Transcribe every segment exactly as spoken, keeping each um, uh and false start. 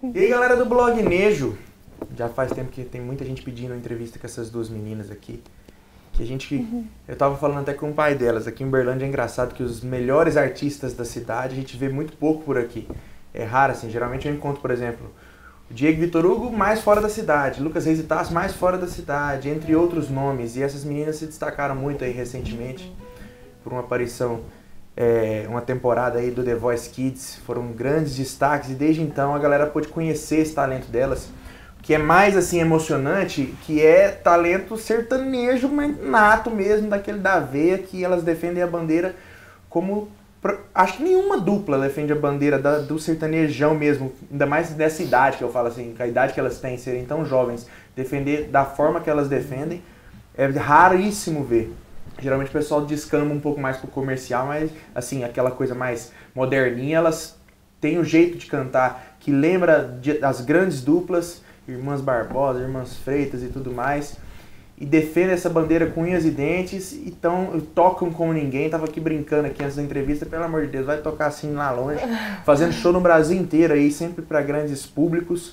E aí, galera do blog Nejo, já faz tempo que tem muita gente pedindo entrevista com essas duas meninas aqui. Que a gente, uhum. Eu tava falando até com o pai delas, aqui em Uberlândia é engraçado que os melhores artistas da cidade a gente vê muito pouco por aqui. É raro assim, geralmente eu encontro, por exemplo, o Diego Vitor Hugo mais fora da cidade, Lucas Reis e Tasso mais fora da cidade, entre outros nomes. E essas meninas se destacaram muito aí recentemente por uma aparição, é, uma temporada aí do The Voice Kids. Foram grandes destaques e desde então a galera pôde conhecer esse talento delas. Que é mais assim emocionante, que é talento sertanejo, mas nato mesmo, daquele da veia, que elas defendem a bandeira como... Acho que nenhuma dupla defende a bandeira da, do sertanejão mesmo, ainda mais dessa idade que eu falo assim, com a idade que elas têm, serem tão jovens, defender da forma que elas defendem, é raríssimo ver. Geralmente o pessoal descamba um pouco mais pro comercial, mas assim, aquela coisa mais moderninha, elas têm um jeito de cantar que lembra de, das grandes duplas, Irmãs Barbosa, Irmãs Freitas e tudo mais, e defendem essa bandeira com unhas e dentes, e tão, tocam como ninguém. Tava aqui brincando aqui antes da entrevista, pelo amor de Deus, vai tocar assim lá longe, fazendo show no Brasil inteiro aí, sempre para grandes públicos,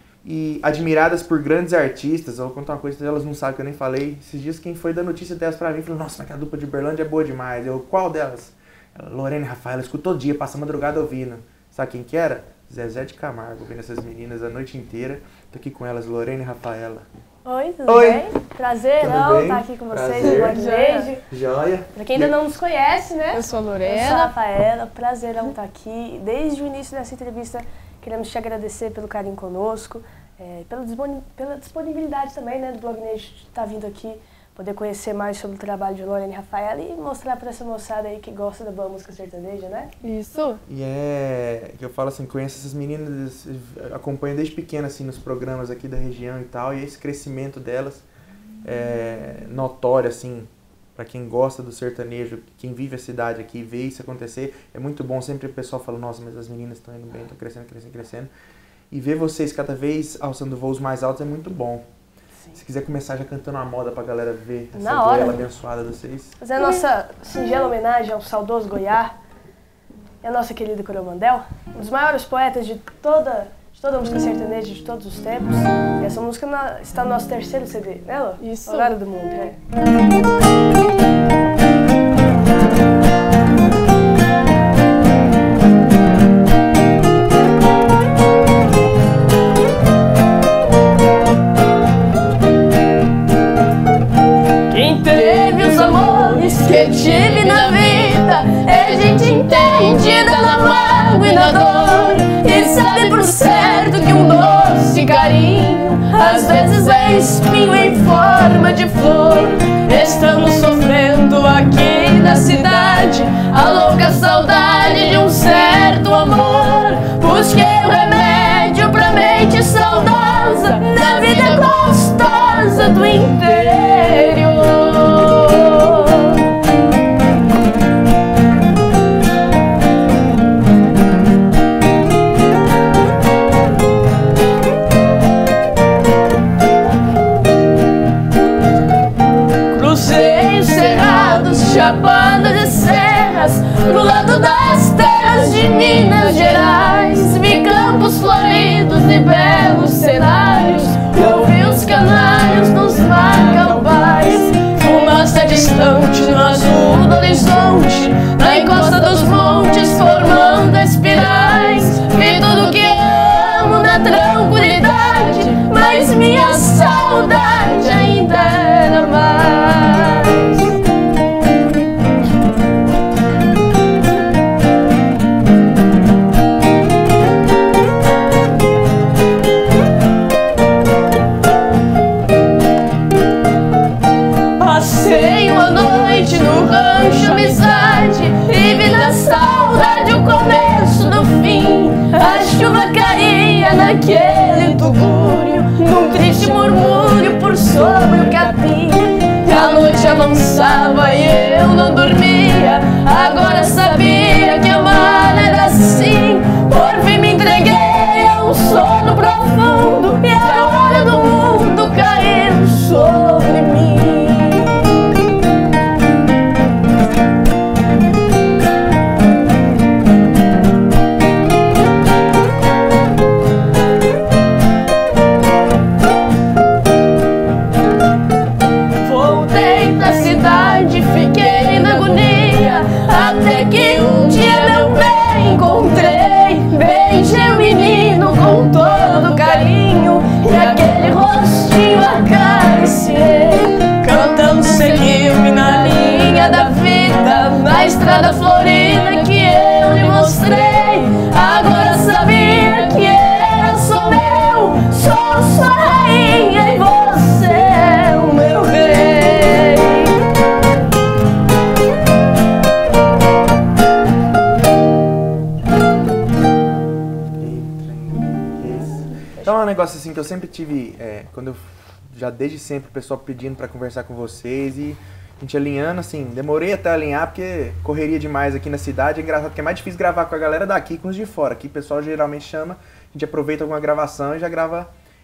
e admiradas por grandes artistas. Eu vou contar uma coisa que elas não sabem, que eu nem falei. Esses dias quem foi dar notícia delas pra mim, falou, nossa, mas a dupla de Uberlândia é boa demais. Eu, qual delas? Ela, Lorena e Rafaela, escuto todo dia, passa a madrugada ouvindo. Sabe quem que era? Zezé de Camargo, vendo essas meninas a noite inteira. Tô aqui com elas, Lorena e Rafaela. Oi, tudo Oi. bem? Prazer, tudo não, bem? estar aqui com vocês Prazer. no Blog Nejo. Joia. Pra quem ainda não nos conhece, né? Eu sou a Eu Lorena. sou a Rafaela, prazer em estar aqui. Desde o início dessa entrevista, queremos te agradecer pelo carinho conosco, é, pela, disponi pela disponibilidade também, né, do Blog Nejo de estar vindo aqui, poder conhecer mais sobre o trabalho de Lorena e Rafaela e mostrar pra essa moçada aí que gosta da boa música sertaneja, né? Isso. E é que eu falo assim, conheço essas meninas, acompanho desde pequena assim nos programas aqui da região e tal, e esse crescimento delas é notório assim, para quem gosta do sertanejo, quem vive a cidade aqui, vê isso acontecer, é muito bom. Sempre o pessoal fala, nossa, mas as meninas estão indo bem, estão crescendo, crescendo, crescendo. E ver vocês cada vez alçando voos mais altos é muito bom. Sim. Se quiser começar já cantando uma moda pra galera ver essa Na hora, duela abençoada de vocês. Fazer a nossa singela homenagem ao saudoso Goiá e a nossa querida Coromandel, um dos maiores poetas de toda, de toda a música sertaneja de todos os tempos. E essa música na, está no nosso terceiro C D, né, Lô? Isso. Horário do Mundo, né? Que tive na vida é gente entendida na mágoa e na dor, e sabe por certo que um doce carinho às vezes é espinho em forma de flor. Estamos sofrendo aqui na cidade a louca saudade de um certo amor. Busquei um remédio pra mente saudosa da vida gostosa do interior. Chapadas e serras, do lado das terras de Minas Gerais, vi campos floridos e belos cenários, eu vi os canários nos macaubais, fumaça distante no azul do horizonte, na encosta dos montes formando espirais, vi tudo que amo na tranquilidade, mas minha saudade ainda era mais. E vi na saudade o começo do fim. A chuva caía naquele tugúrio, num triste murmúrio por sobre o capim. A noite avançava e eu não dormia, agora sabia que amar era assim. Por fim me entreguei a um sono profundo e a hora do mundo caiu sobre mim. estrada florida que eu lhe mostrei. Agora sabia que era só meu. Sou sua rainha e você é o meu rei. Então é um negócio assim que eu sempre tive, é, quando eu, já desde sempre, o pessoal pedindo pra conversar com vocês e a gente alinhando, assim, demorei até alinhar porque correria demais aqui na cidade. É engraçado que é mais difícil gravar com a galera daqui que com os de fora. Aqui o pessoal geralmente chama, a gente aproveita alguma gravação e já grava,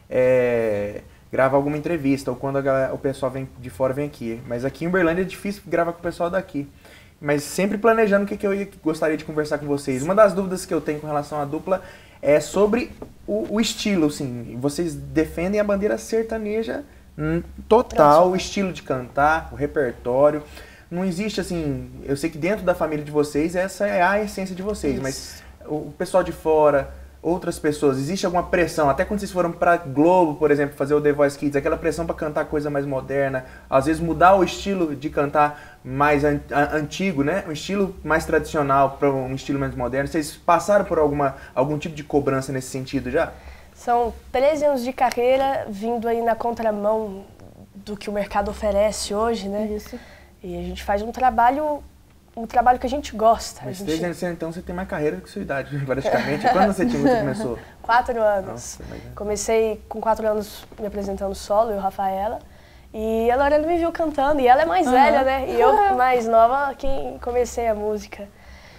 é, grava alguma entrevista, ou quando a galera, o pessoal vem de fora vem aqui. Mas aqui em Uberlândia é difícil gravar com o pessoal daqui. Mas sempre planejando o que, que eu ia, gostaria de conversar com vocês. Uma das dúvidas que eu tenho com relação à dupla é sobre o, o estilo, assim. Vocês defendem a bandeira sertaneja hum, total, o estilo de cantar, o repertório. Não existe, assim... Eu sei que dentro da família de vocês, essa é a essência de vocês. Isso. Mas o, o pessoal de fora, outras pessoas, existe alguma pressão? Até quando vocês foram pra Globo, por exemplo, fazer o The Voice Kids, aquela pressão para cantar coisa mais moderna, às vezes mudar o estilo de cantar mais an antigo, né? Um estilo mais tradicional para um estilo mais moderno. Vocês passaram por alguma, algum tipo de cobrança nesse sentido já? São treze anos de carreira vindo aí na contramão do que o mercado oferece hoje, né? Isso. E a gente faz um trabalho, um trabalho que a gente gosta. Mas a treze gente... anos, então você tem mais carreira do que sua idade, praticamente. Quando você, tinha, você começou? Quatro anos. Nossa, mas... Comecei com quatro anos me apresentando solo, eu e a Rafaela. E a Lorena me viu cantando, e ela é mais uhum. velha, né? E eu, mais nova, quem comecei a música.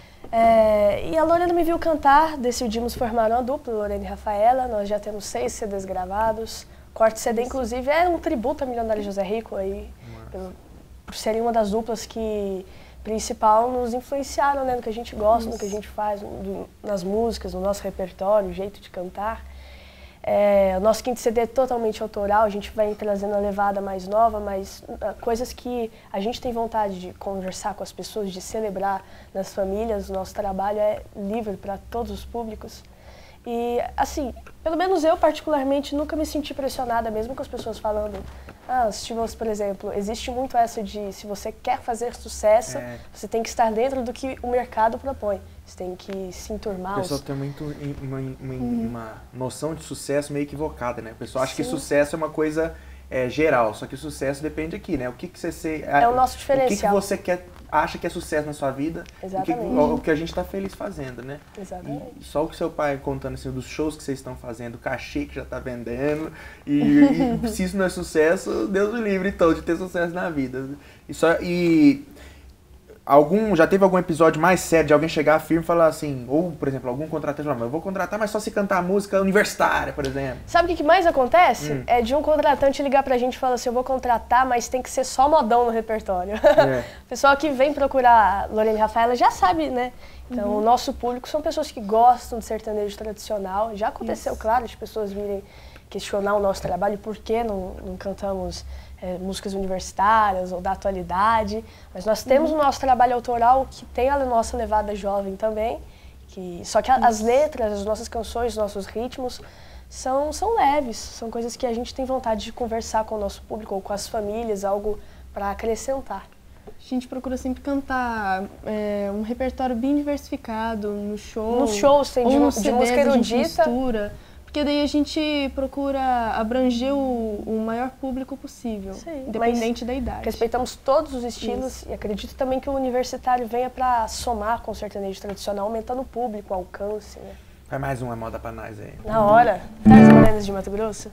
É, e a Lorena me viu cantar, decidimos formar uma dupla, Lorena e Rafaela. Nós já temos seis C Ds gravados. Corte C D, inclusive, é um tributo a Milionário José Rico, aí, pelo, por serem uma das duplas que, principal, nos influenciaram, né? No que a gente gosta, Isso. no que a gente faz, do, nas músicas, no nosso repertório, o jeito de cantar. É, o nosso quinto C D é totalmente autoral, a gente vai trazendo a levada mais nova, mas uh, coisas que a gente tem vontade de conversar com as pessoas, de celebrar nas famílias. O nosso trabalho é livre para todos os públicos. E, assim, pelo menos eu, particularmente, nunca me senti pressionada, mesmo com as pessoas falando... Ah, se você, por exemplo, existe muito essa de se você quer fazer sucesso, é. você tem que estar dentro do que o mercado propõe. Você tem que se enturmar. O pessoal os... tem muito uma, uma, uhum. uma noção de sucesso meio equivocada, né? O pessoal acha Sim. que sucesso é uma coisa é, geral, só que o sucesso depende aqui, né? O que, que você... Se, é o nosso diferencial. O que, que você quer, acha que é sucesso na sua vida, Exatamente. O que, o, o que a gente está feliz fazendo, né? Exatamente. E só o que seu pai contando assim, dos shows que vocês estão fazendo, o cachê que já está vendendo, e, e se isso não é sucesso, Deus o livre então de ter sucesso na vida. E, só, e algum, já teve algum episódio mais sério de alguém chegar firme e falar assim, ou por exemplo, algum contratante falar, eu vou contratar, mas só se cantar música universitária, por exemplo. Sabe o que, que mais acontece? Hum. É de um contratante ligar pra gente e falar assim, eu vou contratar, mas tem que ser só modão no repertório. É. O pessoal que vem procurar Lorena e Rafaela já sabe, né? Então, uhum. o nosso público são pessoas que gostam de sertanejo tradicional. Já aconteceu, Isso. claro, de pessoas virem questionar o nosso trabalho, por que não, não cantamos é, músicas universitárias ou da atualidade. Mas nós temos uhum. o nosso trabalho autoral, que tem a nossa levada jovem também. Que, só que a, as letras, as nossas canções, os nossos ritmos são, são leves. São coisas que a gente tem vontade de conversar com o nosso público ou com as famílias, algo para acrescentar. A gente procura sempre cantar é, um repertório bem diversificado no show. Nos shows tem de, ou de música erudita. Mistura, porque daí a gente procura abranger o, o maior público possível, Sim, independente da idade. Respeitamos todos os estilos Isso. e acredito também que o universitário venha para somar com o sertanejo tradicional, aumentando o público, o alcance. Né? Vai mais uma moda pra nós aí. Na hora. Traz Morenas de Mato Grosso.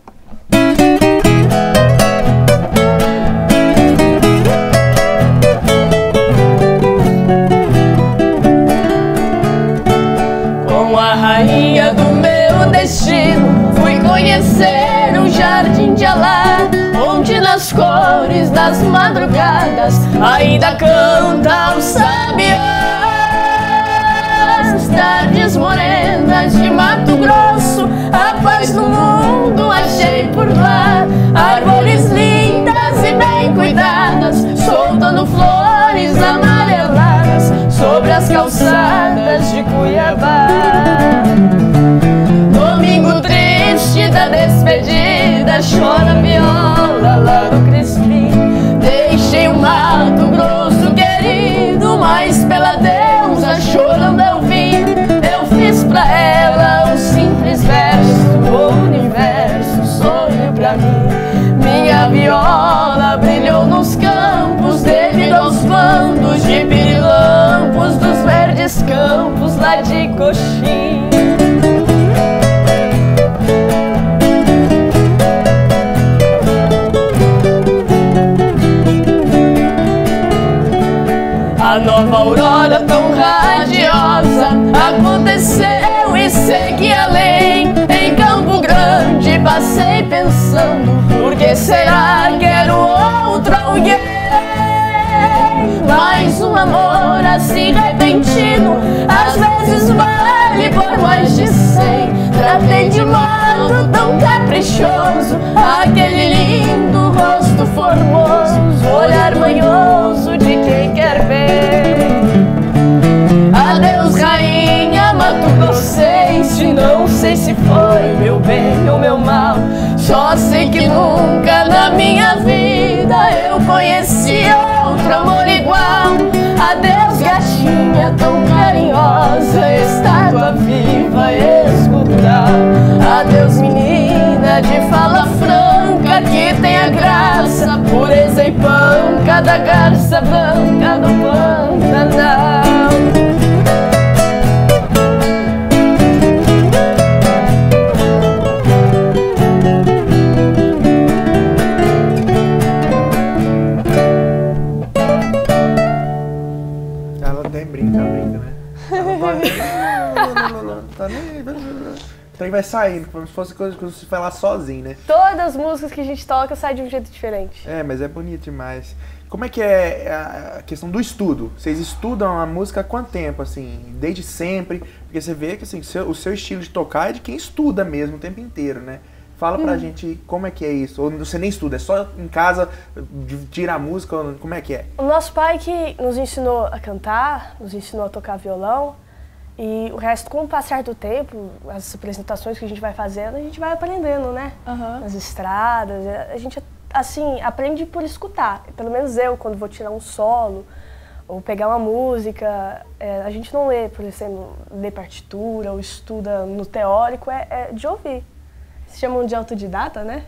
Com a rainha do meu destino fui conhecer o Jardim de Alá, onde nas cores das madrugadas ainda canta o sabiá. Tardes morenas de Mato Grosso, a paz do mundo achei por lá. Árvores lindas e bem cuidadas, soltando flores amareladas sobre as calçadas de Cuiabá. Domingo triste da despedida, chora a viola lá no Crispim. Deixei o Mato Grosso querido, mas pela campos lá de Coxim. A nova aurora tão radiosa aconteceu e segui além. Em Campo Grande passei pensando, por que será que era o outro alguém? Mais um amor assim repentino, às vezes vale por mais de cem. Tratei de modo tão caprichoso aquele lindo rosto formoso, olhar manhoso de quem quer ver. Adeus, rainha Mato Grossense, não sei se foi meu bem ou meu mal. Só sei que nunca na minha vida eu conheci outro amor igual. Adeus, gatinha tão carinhosa, estátua viva, escultural. Adeus, menina de fala franca, que tem a graça, pureza e panca da garça branca do Pantanal. Então vai saindo, como se fosse coisa que você falar sozinho, né? Todas as músicas que a gente toca saem de um jeito diferente. É, mas é bonito demais. Como é que é a questão do estudo? Vocês estudam a música há quanto tempo, assim? Desde sempre? Porque você vê que assim, o seu estilo de tocar é de quem estuda mesmo o tempo inteiro, né? Fala pra hum. gente como é que é isso. Ou você nem estuda, é só em casa, tira a música, como é que é? O nosso pai que nos ensinou a cantar, nos ensinou a tocar violão. E o resto, com o passar do tempo, as apresentações que a gente vai fazendo, a gente vai aprendendo, né? Uhum. Nas estradas, a gente, assim, aprende por escutar. Pelo menos eu, quando vou tirar um solo, ou pegar uma música, é, a gente não lê, por exemplo, lê partitura, ou estuda no teórico, é, é de ouvir. Se chamam de autodidata, né?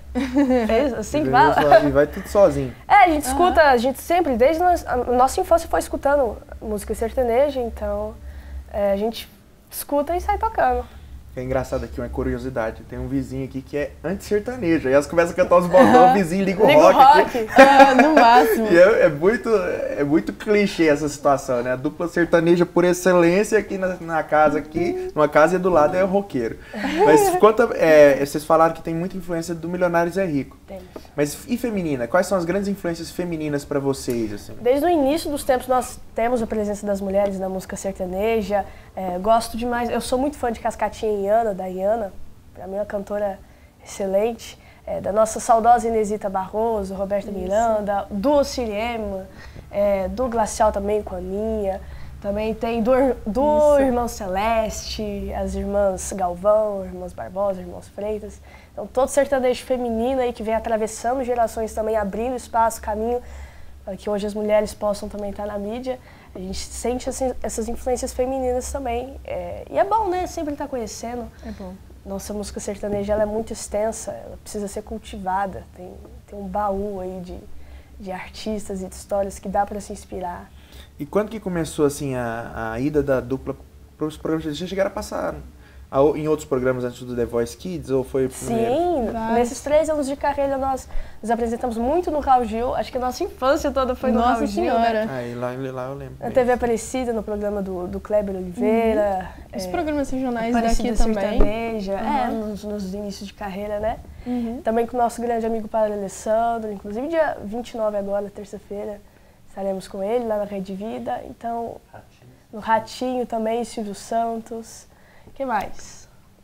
É isso, assim que fala. E vai tudo sozinho. É, a gente uhum. escuta, a gente sempre, desde nós, a nossa infância foi escutando música sertaneja, então... É, a gente escuta e sai tocando. É engraçado aqui, uma curiosidade. Tem um vizinho aqui que é anti-sertanejo. Aí elas começam a cantar os bordões, o vizinho liga o liga rock. rock. Aqui. É, no máximo. E é, é, muito, é muito clichê essa situação, né? A dupla sertaneja por excelência aqui na, na casa, aqui, numa casa e do lado é o roqueiro. Mas conta, é, vocês falaram que tem muita influência do Milionários é Rico. Temos. Mas e feminina? Quais são as grandes influências femininas para vocês? Assim? Desde o início dos tempos nós temos a presença das mulheres na música sertaneja. É, gosto demais, eu sou muito fã de Cascatinha e Iana, da Iana, para mim é uma cantora excelente. É, da nossa saudosa Inesita Barroso, Roberta Isso. Miranda, do Ocirema, é, do Glacial também com a Aninha. Também tem do, do Irmão Celeste, as irmãs Galvão, irmãs Barbosa, irmãos Freitas. Então todo sertanejo feminino aí que vem atravessando gerações também, abrindo espaço, caminho, para que hoje as mulheres possam também estar na mídia. A gente sente assim, essas influências femininas também. É, e é bom, né? Sempre estar conhecendo. É bom. Nossa música sertaneja ela é muito extensa, ela precisa ser cultivada. Tem, tem um baú aí de, de artistas e de histórias que dá para se inspirar. E quando que começou assim a, a ida da dupla para os programas? Vocês já chegaram a passar a, em outros programas antes do The Voice Kids ou foi o primeiro? Sim, Vai. nesses três anos de carreira nós nos apresentamos muito no Raul Gil. Acho que a nossa infância toda foi no nossa Raul Gil. Senhora. Aí lá, lá eu lembro. Na T V Aparecida, no programa do, do Kleber Oliveira. Uhum. Os é, programas regionais Aparecida daqui também. Sertaneja, uhum. é, nos, nos inícios de carreira, né? Uhum. Também com o nosso grande amigo Padre Alessandro, inclusive dia vinte e nove agora, terça-feira, estaremos com ele lá na Rede Vida. Então, Ratinho. No Ratinho também, Silvio Santos. O que mais?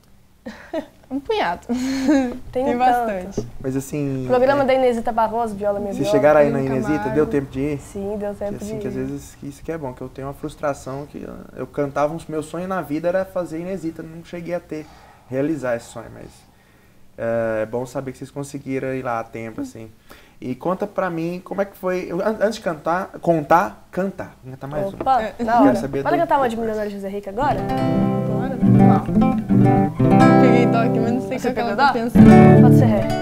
Um punhado. Tem, Tem um bastante. tanto. Mas assim... O programa é... da Inesita Barroso, Viola Minha Vocês Viola. chegaram aí na Inesita, deu tempo de ir? Sim, deu tempo que, assim, de ir. Que às vezes isso que é bom, que eu tenho uma frustração que eu, eu cantava, os meus sonhos na vida era fazer Inesita, não cheguei a ter, realizar esse sonho, mas é, é bom saber que vocês conseguiram ir lá a tempo, assim. E conta pra mim como é que foi, eu, antes de cantar, contar, cantar, vou cantar mais Opa, um. é, na hora. Saber Bora do... cantar uma de Milionário José Rico agora? Bora? Não. Peguei dó aqui, mas não sei o que ela tá pensando. Pode ser ré.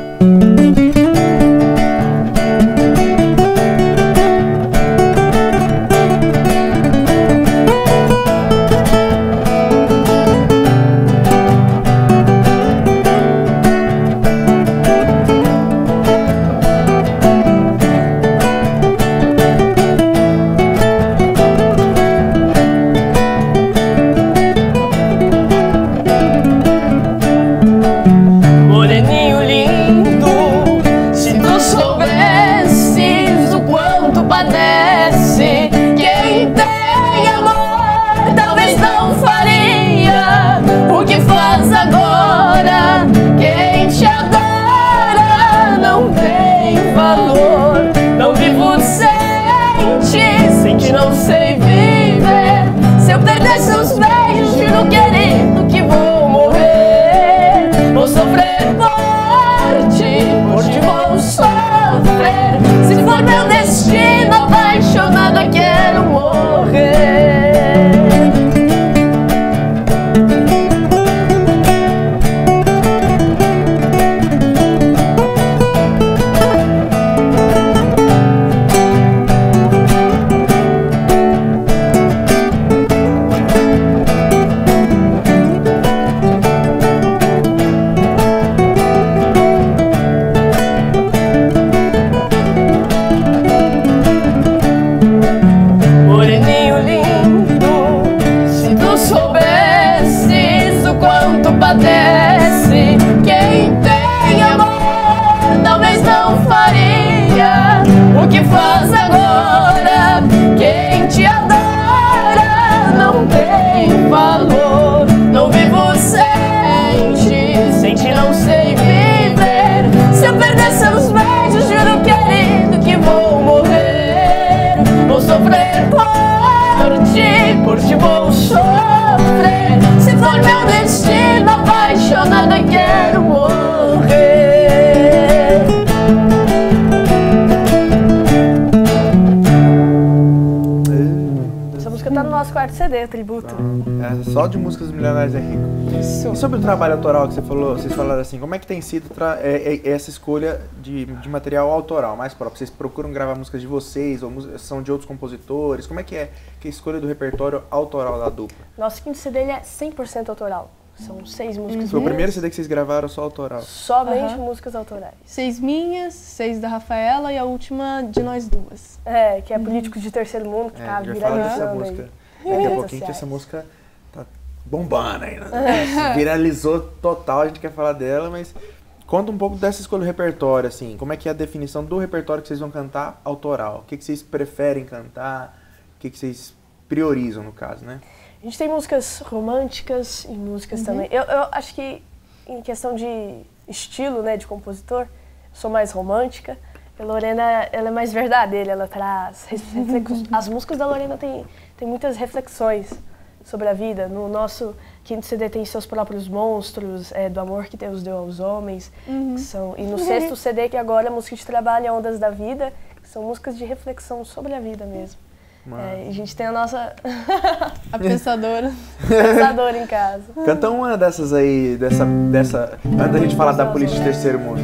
Muito. É, só de músicas milionárias é rico. Isso. E sobre o trabalho autoral que você falou, vocês falaram assim, como é que tem sido é, é, essa escolha de, de material autoral, mais próprio? Vocês procuram gravar músicas de vocês ou são de outros compositores? Como é que é, que é a escolha do repertório autoral da dupla? Nosso quinto C D ele é cem por cento autoral. São seis músicas. Foi o primeiro C D que vocês gravaram só autoral? Somente Uhum. músicas autorais. Seis minhas, seis da Rafaela e a última de nós duas. É, que é Políticos de Terceiro Mundo, que É, tá a gente vai falar dessa viralizando música. aí. Daqui a Redes pouquinho que sociais. essa música tá bombando aí, né? Viralizou total, a gente quer falar dela, mas conta um pouco dessa escolha do repertório, assim, como é que é a definição do repertório que vocês vão cantar autoral? O que, que vocês preferem cantar? O que, que vocês priorizam, no caso, né? A gente tem músicas românticas e músicas uhum. também. Eu, eu acho que em questão de estilo, né, de compositor, eu sou mais romântica. A Lorena, ela é mais verdadeira, ela traz reflexões. As músicas da Lorena tem, tem muitas reflexões sobre a vida. No nosso quinto C D tem Seus Próprios Monstros, é, Do Amor que Deus Deu aos Homens. Uhum. Que são, e no sexto C D, que agora é Música de Trabalho e Ondas da Vida, que são músicas de reflexão sobre a vida mesmo. É, a gente tem a nossa... a pensadora. pensadora em casa. Canta uma dessas aí, dessa... dessa antes da gente falar da política de terceiro mundo.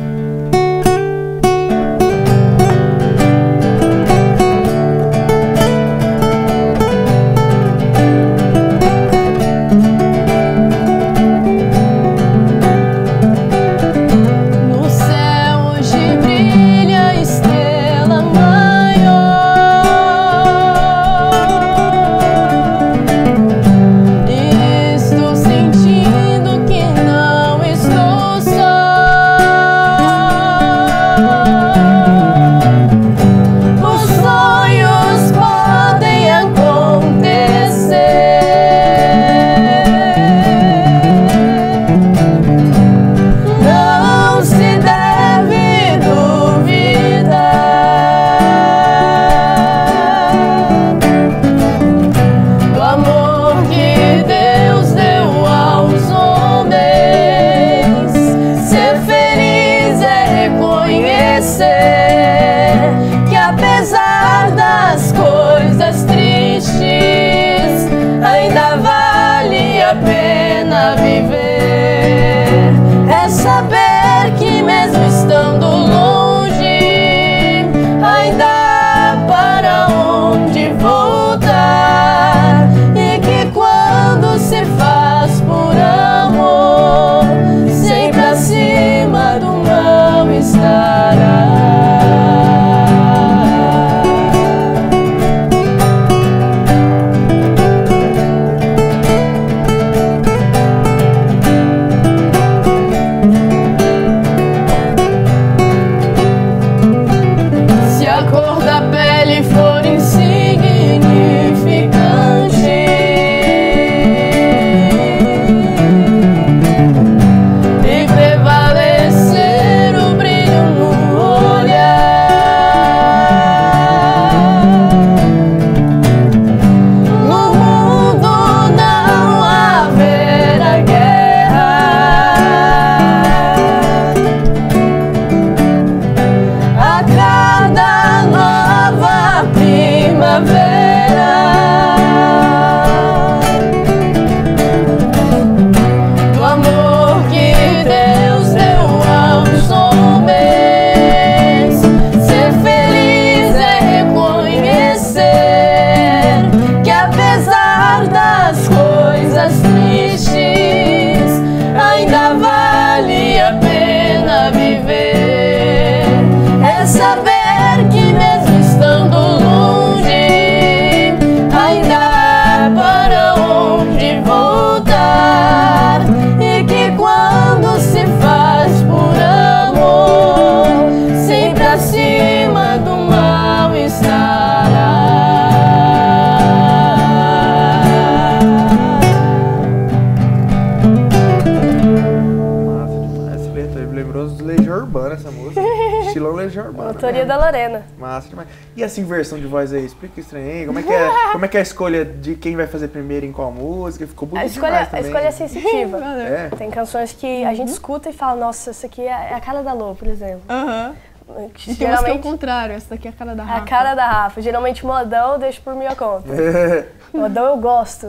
Autoria da Lorena. Massa demais. E essa inversão de voz aí? Explica estranhei. Como é que é, como é que é a escolha de quem vai fazer primeiro em qual música? Ficou bonito a escolha, demais também. A escolha é sensitiva. É. Tem canções que a gente escuta e fala, nossa, essa aqui é a cara da Lô, por exemplo. Aham. Uhum. Geralmente Geralmente é o contrário, essa daqui é a cara da Rafa. A cara da Rafa. Geralmente modão eu deixo por minha conta. Modão eu gosto.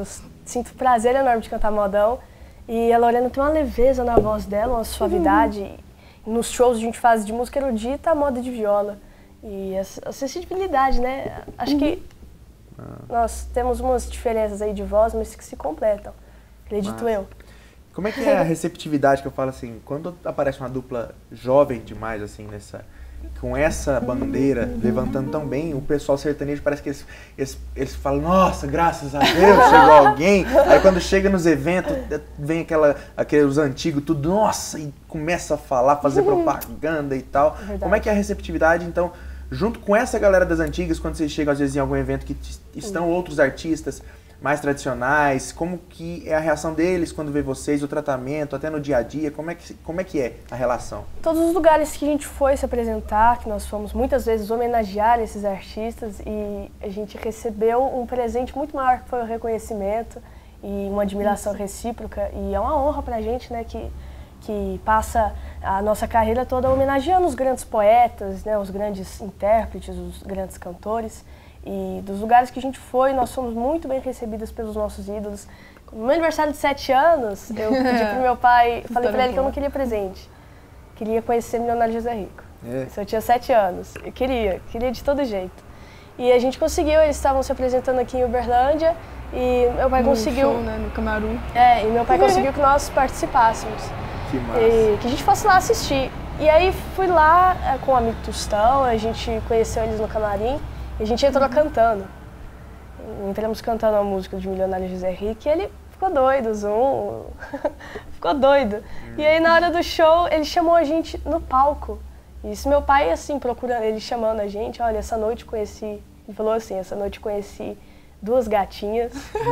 sinto prazer enorme de cantar modão. E a Lorena tem uma leveza na voz dela, uma suavidade. Uhum. Nos shows a gente faz de música erudita a moda de viola. E a, a sensibilidade, né? Acho uhum. que ah. nós temos umas diferenças aí de voz, mas que se completam. Acredito mas, eu. Como é que é a receptividade que eu falo assim, quando aparece uma dupla jovem demais, assim, nessa... com essa bandeira levantando tão bem, o pessoal sertanejo parece que eles, eles, eles falam, nossa, graças a Deus, chegou alguém. Aí quando chega nos eventos, vem aquela, aqueles antigos, tudo, nossa, e começa a falar, fazer propaganda e tal. Verdade. Como é que é a receptividade, então, junto com essa galera das antigas, quando vocês chegam às vezes em algum evento que estão outros artistas mais tradicionais, como que é a reação deles quando vê vocês, o tratamento, até no dia a dia, como é que, como é, que é a relação? Todos os lugares que a gente foi se apresentar, que nós fomos muitas vezes homenagear esses artistas e a gente recebeu um presente muito maior que foi o reconhecimento e uma admiração recíproca e é uma honra pra gente, né, que, que passa a nossa carreira toda homenageando os grandes poetas, né, os grandes intérpretes, os grandes cantores. E dos lugares que a gente foi, nós fomos muito bem recebidas pelos nossos ídolos. No meu aniversário de sete anos, eu pedi pro meu pai, falei pra ele que eu não queria presente. Queria conhecer Milionário José Rico. É. Isso eu tinha sete anos. Eu queria, queria de todo jeito. E a gente conseguiu, eles estavam se apresentando aqui em Uberlândia e meu pai no conseguiu... show, né, no Camaru. É, e meu pai conseguiu que nós participássemos. Que massa. E que a gente fosse lá assistir. E aí fui lá é, com o amigo Tostão, a gente conheceu eles no camarim. E a gente entrou uhum. cantando. Entramos cantando a música de Milionário José Rico e ele ficou doido, Zoom. ficou doido. Uhum. E aí na hora do show ele chamou a gente no palco. E isso meu pai, assim, procurando, ele chamando a gente, olha, essa noite conheci, ele falou assim, essa noite conheci duas gatinhas.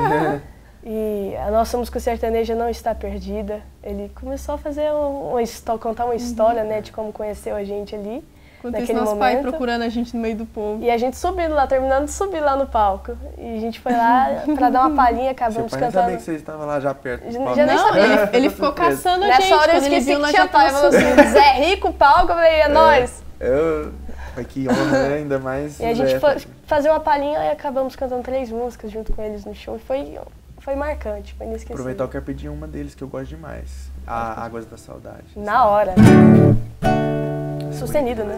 E a nossa música sertaneja não está perdida. Ele começou a fazer um, uma história, contar uma história, uhum. né, de como conheceu a gente ali. Enquanto isso, nosso pai procurando a gente no meio do povo. E a gente subindo lá, terminando de subir lá no palco. E a gente foi lá pra dar uma palhinha, acabamos Seu pai cantando. Não sabia que você estava lá já perto do palco. Já nem não, sabia. Ele, ele ficou caçando a Nessa gente. Nessa hora eu esqueci que tinha pai. Falou assim, Zé Rico, palco, eu falei, é, é nóis. Eu... Que honra, né? Ainda mais... E a gente foi fazer uma palhinha e acabamos cantando três músicas junto com eles no show. E foi, foi marcante, foi inesquecível. Aproveitar, eu quero pedir uma deles que eu gosto demais. A Águas da Saudade. Na hora. Sustenido, né?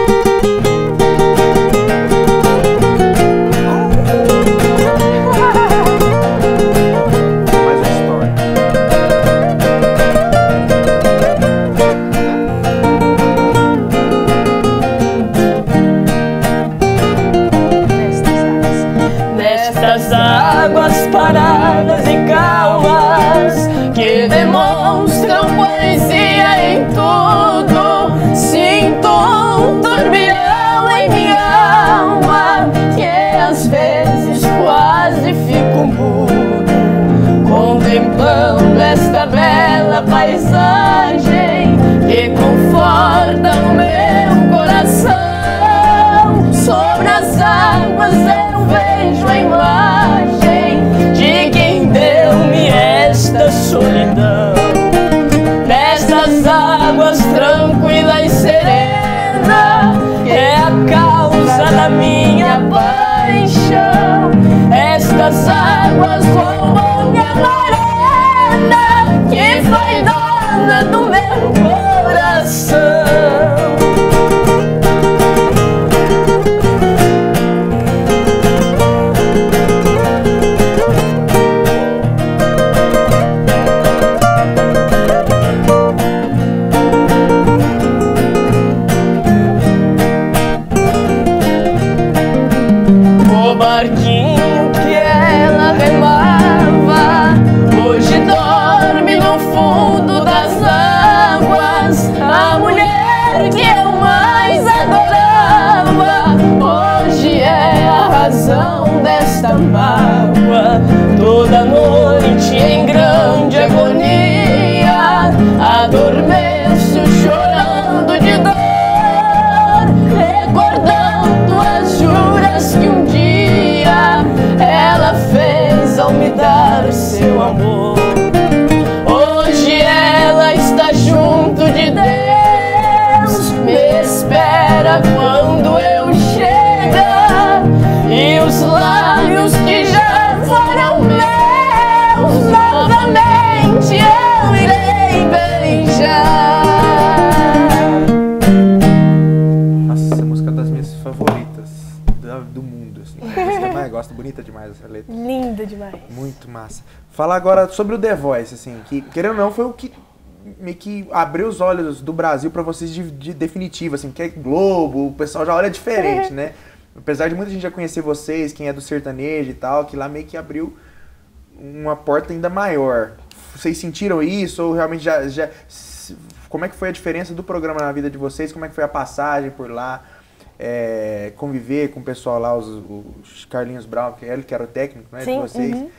Mais uma história. Nestas águas paradas e calmas que demonstram poesia em tudo, sinto um turbilhão em minha alma que às vezes quase fico mudo, contemplando esta bela paisagem que conforta o meu coração. Sobre as águas eu vejo a imagem de quem deu-me esta solidão. Nestas águas tranquila e serena é a causa da minha paixão. Estas águas roubam minha morena que foi dona do meu coração. O barquinho que ela remava hoje dorme no fundo das águas. A mulher que eu mais adorava hoje é a razão desta mágoa. Toda noite em grande agonia adormeço chorando de dor, recordando as juras que um dia ela fez ao me dar o seu amor. Hoje ela está junto de Deus, me espera quando eu chegar, e os lábios que já foram meus Massa. Falar agora sobre o The Voice, assim, que, querendo ou não, foi o que meio que abriu os olhos do Brasil pra vocês de, de definitivo, assim, que é Globo, o pessoal já olha diferente, né? Apesar de muita gente já conhecer vocês, quem é do sertanejo e tal, que lá meio que abriu uma porta ainda maior. Vocês sentiram isso ou realmente já, já... Como é que foi a diferença do programa na vida de vocês? Como é que foi a passagem por lá? É, conviver com o pessoal lá, os, os Carlinhos Brown, que ele que era o técnico, né, Sim, de vocês. uhum.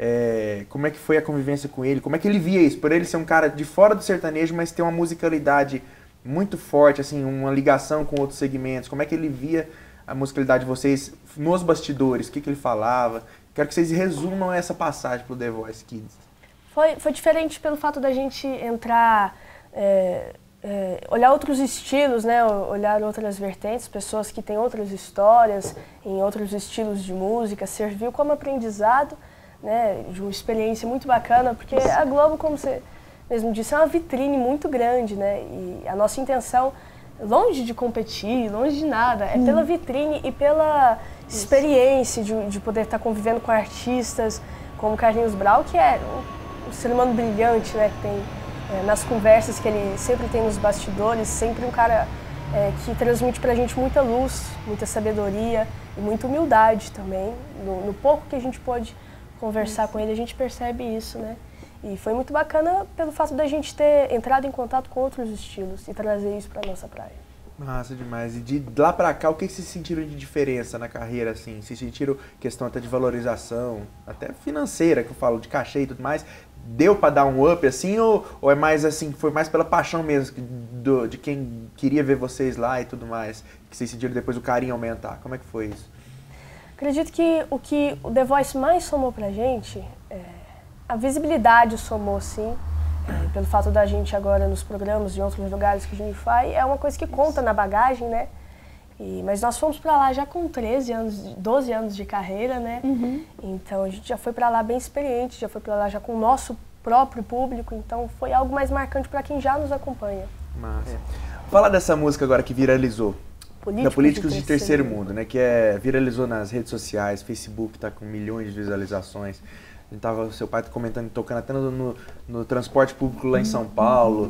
É, como é que foi a convivência com ele? Como é que ele via isso? Por ele ser um cara de fora do sertanejo, mas ter uma musicalidade muito forte, assim, uma ligação com outros segmentos. Como é que ele via a musicalidade de vocês nos bastidores? O que, que ele falava? Quero que vocês resumam essa passagem pro The Voice Kids. Foi, foi diferente pelo fato da gente entrar, é, é, olhar outros estilos, né? Olhar outras vertentes, pessoas que têm outras histórias, em outros estilos de música, serviu como aprendizado, né? De uma experiência muito bacana, porque a Globo, como você mesmo disse, é uma vitrine muito grande, né? E a nossa intenção, longe de competir, longe de nada, é pela vitrine e pela experiência de, de poder estar convivendo com artistas como Carlinhos Brown, que é um, um ser humano brilhante, né? Que tem, é, nas conversas que ele sempre tem nos bastidores, sempre um cara é, que transmite pra gente muita luz, muita sabedoria e muita humildade também. No, no pouco que a gente pode conversar isso. com ele, a gente percebe isso, né? E foi muito bacana pelo fato da gente ter entrado em contato com outros estilos e trazer isso pra nossa praia. Massa demais. E de lá pra cá, o que vocês sentiram de diferença na carreira, assim? Vocês sentiram questão até de valorização, até financeira, que eu falo, de cachê e tudo mais? Deu pra dar um up, assim, ou, ou é mais assim, foi mais pela paixão mesmo do, de quem queria ver vocês lá e tudo mais? Que vocês sentiram depois o carinho aumentar? Como é que foi isso? Acredito que o que o The Voice mais somou pra gente, é, a visibilidade somou, sim. É, pelo fato da gente agora nos programas de outros lugares que a gente vai, é uma coisa que conta na bagagem, né? E, mas nós fomos pra lá já com treze anos, doze anos de carreira, né? Uhum. Então a gente já foi pra lá bem experiente, já foi pra lá já com o nosso próprio público, então foi algo mais marcante pra quem já nos acompanha. Massa. É. Fala dessa música agora que viralizou. Políticos da Políticos de, de Terceiro, terceiro Mundo, né? Que é, viralizou nas redes sociais, Facebook tá com milhões de visualizações. A gente tava, seu pai comentando, tocando até no, no, no transporte público lá em São Paulo.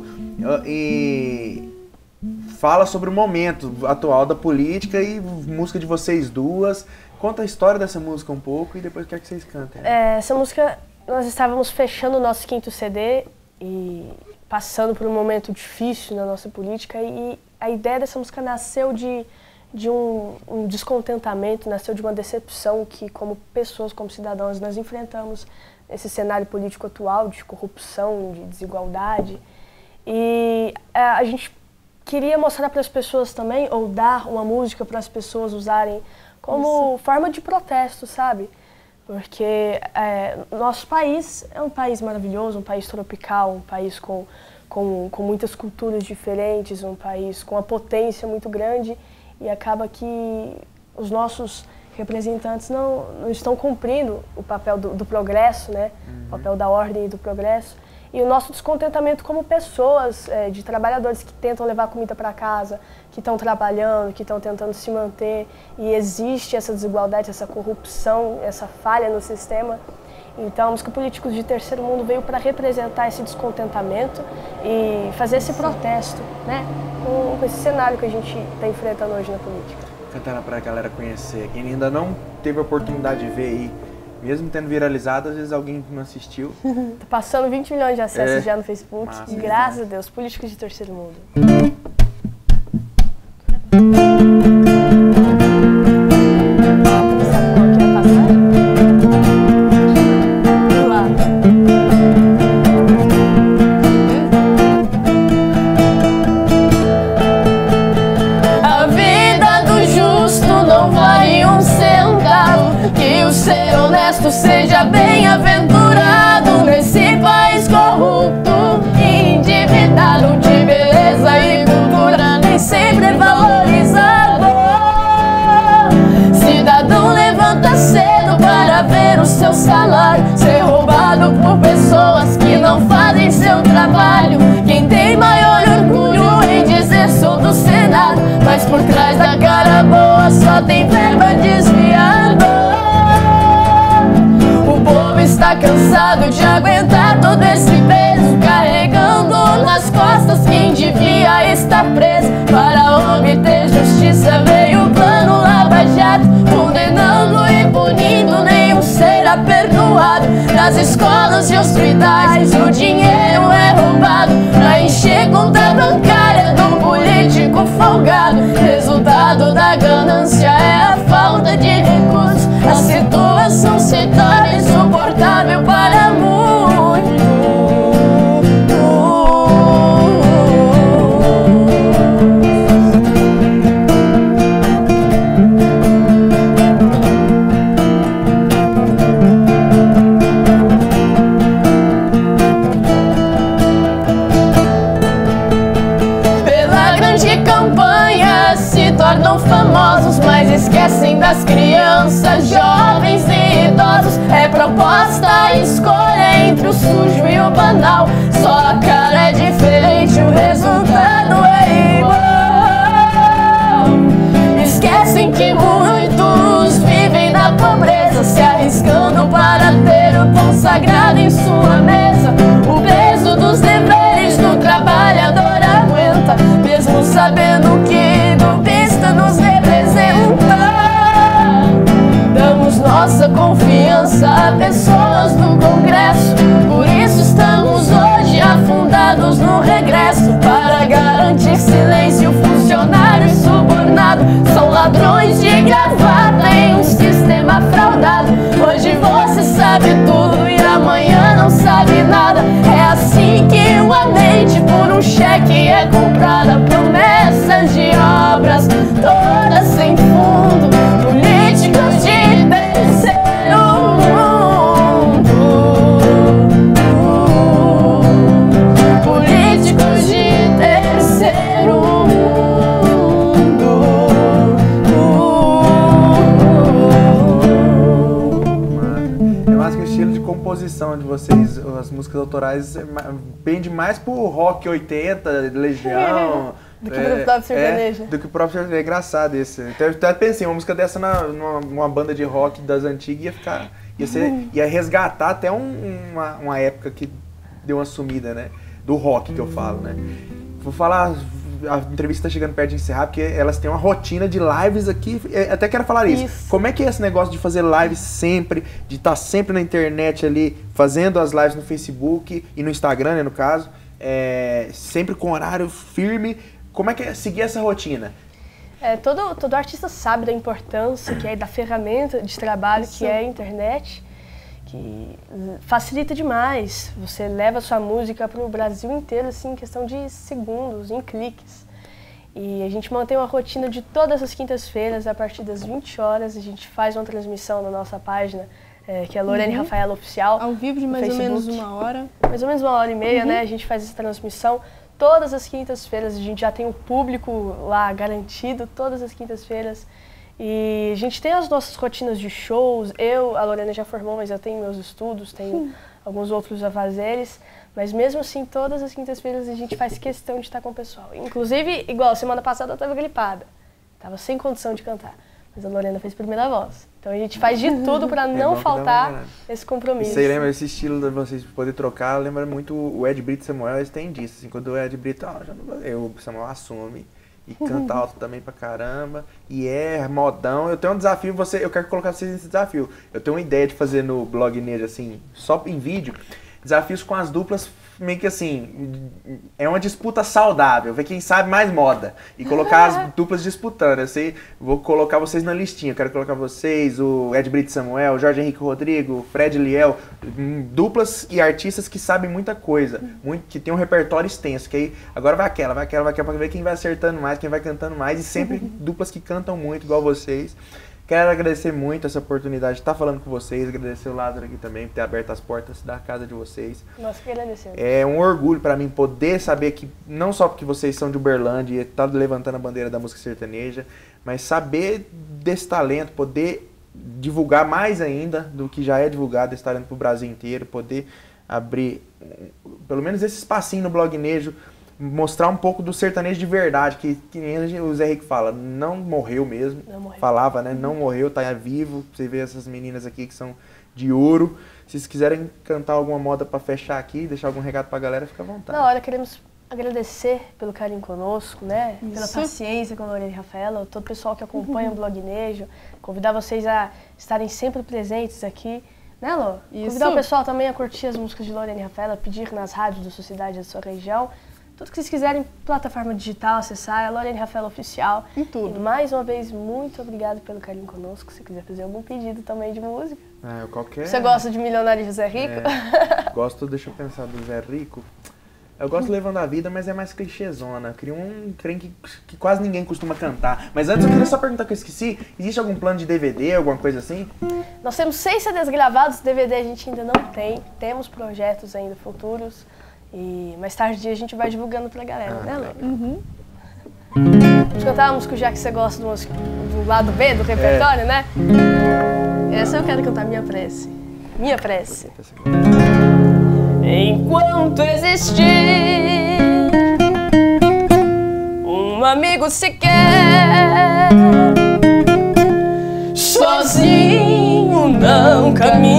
E fala sobre o momento atual da política e música de vocês duas. Conta a história dessa música um pouco e depois quero que vocês cantem. É, essa música, nós estávamos fechando o nosso quinto C D e passando por um momento difícil na nossa política e a ideia dessa música nasceu de, de um, um descontentamento, nasceu de uma decepção que, como pessoas, como cidadãos, nós enfrentamos nesse cenário político atual de corrupção, de desigualdade. E a, a gente queria mostrar para as pessoas também, ou dar uma música para as pessoas usarem como Isso. forma de protesto, sabe? Porque é, nosso país é um país maravilhoso, um país tropical, um país com, com, com muitas culturas diferentes, um país com uma potência muito grande e acaba que os nossos representantes não, não estão cumprindo o papel do, do progresso, né? Uhum. O papel da ordem e do progresso. E o nosso descontentamento como pessoas, é, de trabalhadores que tentam levar comida para casa, que estão trabalhando, que estão tentando se manter, e existe essa desigualdade, essa corrupção, essa falha no sistema. Então, a música Políticos de Terceiro Mundo veio para representar esse descontentamento e fazer esse protesto, né? Com, com esse cenário que a gente está enfrentando hoje na política. Cantar para a galera conhecer. Quem ainda não teve a oportunidade de ver aí, mesmo tendo viralizado, às vezes alguém não assistiu. Tá passando vinte milhões de acessos é. já no Facebook. Massa, e graças é. a Deus, Políticos de Terceiro Mundo. A vida do justo não vale um centavo. Que o ser honesto seja bem-aventurado nesse país corrupto, endividado de beleza e cansado de aguentar todo esse peso, carregando nas costas quem devia estar preso. Para obter justiça veio o plano Lava Jato, condenando e punindo, nenhum será perdoado. Das escolas e hospitais o dinheiro é roubado pra encher conta bancária do político folgado. Resultado da ganância é a falta de recursos. A situação se torna insuportável para muitos. Tornam famosos, mas esquecem das crianças, jovens e idosos. É proposta a escolha entre o sujo e o banal. Só a cara é diferente, o resultado é igual. Esquecem que muitos vivem na pobreza, se arriscando para ter o pão sagrado em sua mesa. O peso dos deveres do trabalhador aguenta, mesmo sabendo que nos representa. Damos nossa confiança a pessoas do Congresso, por isso estamos hoje afundados no regresso. Para garantir silêncio, funcionários subornados são ladrões de gravata em um sistema fraudado. Hoje você sabe tudo e amanhã não sabe nada. É assim que uma mente por um cheque é comprada. Promessas de obras todas sem fundo, políticos de terceiro mundo, políticos de terceiro mundo. É mais que o estilo de composição de vocês, as músicas autorais, pende mais pro rock oitenta, Legião. Do que o próprio sertanejo. É, do que o próprio sertanejo. É engraçado esse. Então, eu até pensei, uma música dessa na, numa, numa banda de rock das antigas ia ficar. Ia, ser, ia resgatar até um, uma, uma época que deu uma sumida, né? Do rock que eu falo, né? Vou falar. A entrevista tá chegando perto de encerrar, porque elas têm uma rotina de lives aqui. Até quero falar isso. isso. Como é que é esse negócio de fazer lives sempre, de estar tá sempre na internet ali, fazendo as lives no Facebook e no Instagram, né, no caso, é, sempre com horário firme. Como é que é seguir essa rotina? É, todo, todo artista sabe da importância que é da ferramenta de trabalho Isso. que é a internet, que facilita demais. Você leva a sua música para o Brasil inteiro assim, em questão de segundos, em cliques. E a gente mantém uma rotina de todas as quintas-feiras, a partir das vinte horas, a gente faz uma transmissão na nossa página, é, que é Lorene uhum. Rafaela Oficial. Ao vivo de mais ou menos uma hora. Mais ou menos uma hora e meia, uhum. né? A gente faz essa transmissão. Todas as quintas-feiras, a gente já tem o público lá garantido, todas as quintas-feiras. E a gente tem as nossas rotinas de shows. Eu, a Lorena já formou, mas eu tenho meus estudos, tenho Sim. alguns outros afazeres. Mas mesmo assim, todas as quintas-feiras a gente faz questão de estar com o pessoal. Inclusive, igual, semana passada eu estava gripada. Estava sem condição de cantar. Mas a Lorena fez primeira voz. Então a gente faz de tudo para não é faltar esse compromisso. Você lembra esse estilo de vocês poder trocar? Lembra muito o Ed Brito e Samuel, eles têm disso. Assim, quando o Ed Brito, ó, já não, eu, o Samuel assume e canta alto também pra caramba. E é modão. Eu tenho um desafio, você, eu quero colocar vocês nesse desafio. Eu tenho uma ideia de fazer no blog Neja, assim, só em vídeo, desafios com as duplas. Meio que assim, é uma disputa saudável, ver quem sabe mais moda e colocar as duplas disputando. Eu sei, vou colocar vocês na listinha, eu quero colocar vocês, o Ed Brito Samuel, o Jorge Henrique Rodrigo, o Fred Liel, duplas e artistas que sabem muita coisa, muito, que tem um repertório extenso, que aí agora vai aquela, vai aquela, vai aquela, pra ver quem vai acertando mais, quem vai cantando mais, e sempre duplas que cantam muito, igual vocês. Quero agradecer muito essa oportunidade de estar falando com vocês, agradecer o Lázaro aqui também por ter aberto as portas da casa de vocês. Nós que agradecemos. É um orgulho para mim poder saber que, não só porque vocês são de Uberlândia e estão levantando a bandeira da música sertaneja, mas saber desse talento, poder divulgar mais ainda do que já é divulgado, esse talento para o Brasil inteiro, poder abrir pelo menos esse espacinho no Blog Nejo, mostrar um pouco do sertanejo de verdade, que, que nem o Zé Henrique fala, não morreu mesmo, não morreu. falava, né, não morreu, tá vivo. Você vê essas meninas aqui que são de ouro. Se vocês quiserem cantar alguma moda para fechar aqui, deixar algum recado pra galera, fica à vontade. Na hora, queremos agradecer pelo carinho conosco, né? Isso. Pela paciência com a Lorena e Rafaela, todo o pessoal que acompanha uhum. o Blog Nejo. Convidar vocês a estarem sempre presentes aqui. Né, Lô? Isso. Convidar o pessoal também a curtir as músicas de Lorena e Rafaela, pedir nas rádios da sua cidade, da sua região. Tudo que vocês quiserem, plataforma digital, acessar, é Lorena e Rafaela Oficial. Em tudo. E mais uma vez, muito obrigado pelo carinho conosco. Se quiser fazer algum pedido também de música. Ah, eu qualquer... Você gosta de Milionário José Rico? É, gosto, deixa eu pensar, do Zé Rico. Eu gosto de Levando a Vida, mas é mais clichêzona. Eu queria um trem que, que quase ninguém costuma cantar. Mas antes eu queria só perguntar que eu esqueci. Existe algum plano de D V D, alguma coisa assim? Nós temos seis C Ds gravados, D V D a gente ainda não tem. Temos projetos ainda futuros. E mais tarde a gente vai divulgando pra galera, ah, né, Lô? Uhum. Vamos cantar a música já que você gosta do, do lado B do repertório, é. né? Essa eu quero cantar, Minha Prece. Minha Prece. Enquanto existir um amigo sequer, sozinho não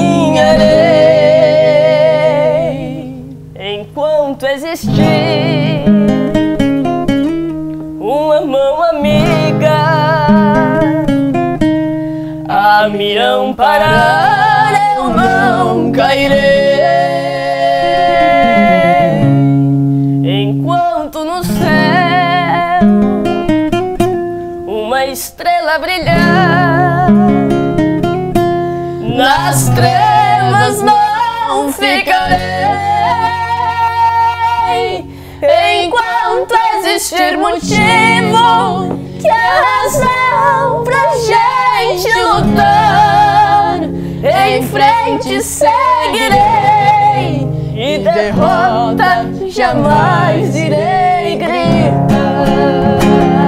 caminharei. Enquanto existir uma mão amiga a me amparar, eu não cairei. Enquanto no céu uma estrela brilhar, nas trevas não ficarei. Enquanto existir motivo que é razão pra gente lutar, em frente seguirei e derrota jamais irei gritar.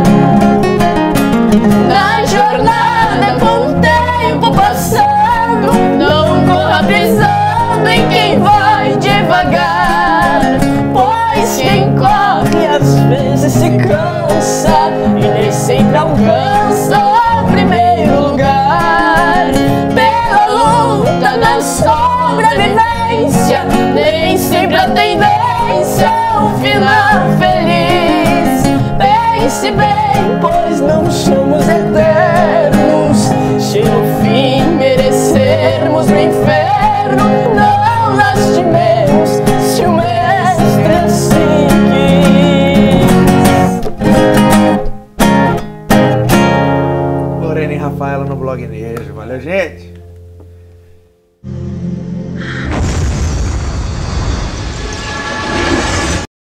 Na jornada com o tempo passando, não corra pisando em quem vai devagar, pois quem corre às vezes se cansa e nem sempre alcança o primeiro lugar. Pela luta da sobrevivência, nem sempre a tendência é um final feliz. Pense bem, pois não somos eternos. Se no fim merecermos o inferno, não lastimemos se o mestre assim quis. Lorena e Rafaela no Blog Nejo. Valeu, gente!